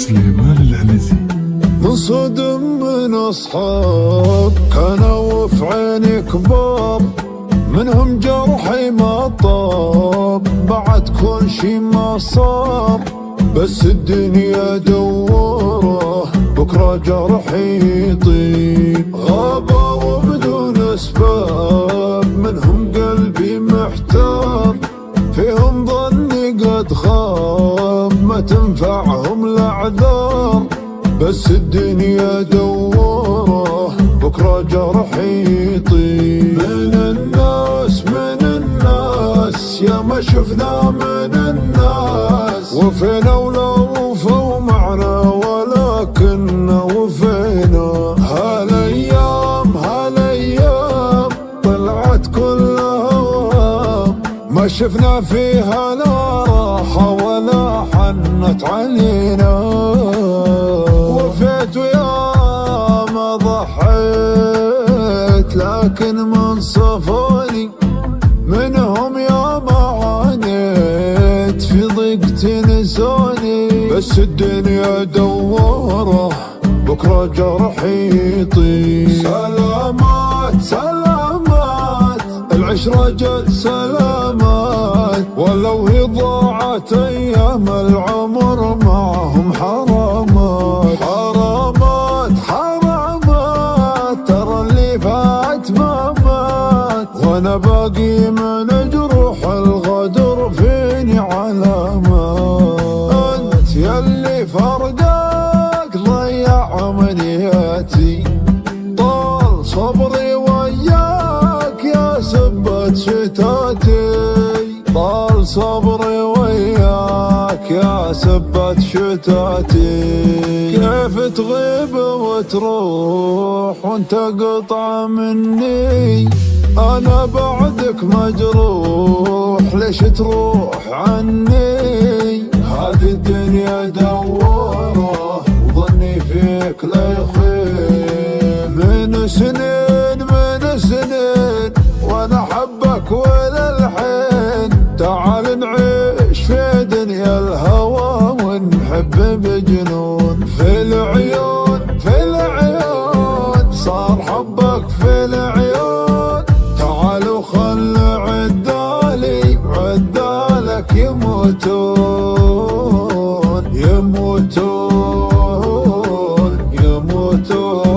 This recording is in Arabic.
سليمان العنزي. انصدم من اصحاب كانوا في عيني كبار، منهم جرحي ما طاب، بعد كل شي ما صار، بس الدنيا دوره بكره جرحي يطيب. غابوا بدون اسباب، منهم قلبي محتار، فيهم ظني قد خاب، ما تنفعهم الاعذار، بس الدنيا دوره بكره جرحي يطيب. من الناس يا ما شفنا من الناس، وفينا ولا وفوا معنا ولكننا وفينا. هالايام طلعت كلها وهام، ما شفنا فيها لا راحة ولا حنت علينا. وفيت ويا ما ضحيت، لكن من صفوني منهم يا ما عانيت، في ضيق تنسوني، بس الدنيا دوره بكره جرحي يطيب. سلامات العشرة جت سلامات، ولو هي ضاعت ايام العمر معهم حرامات. ترى اللي فات ما مات، وانا باقي من جروح الغدر فيني علامات. انت ياللي فرقك ضيع امنياتي، طال صبري وياك يا سبت شتاتي، طال صبري وياك يا سبت شتاتي. كيف تغيب وتروح وانت قطعة مني، انا بعدك مجروح، ليش تروح عني؟ هذه الدنيا دوره وظني فيك لا يخيب. من سنين وانا احبك وللحين، تعال نعيش في دنيا الهوى ونحب بجنون. في العيون صار حبك في العيون، تعالوا خل عدالك يموتون